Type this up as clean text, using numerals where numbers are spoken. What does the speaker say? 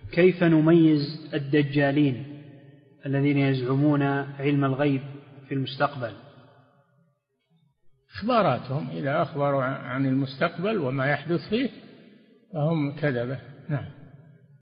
كيف نميز الدجالين الذين يزعمون علم الغيب في المستقبل؟ إخباراتهم إذا أخبروا عن المستقبل وما يحدث فيه فهم كذبة. نعم.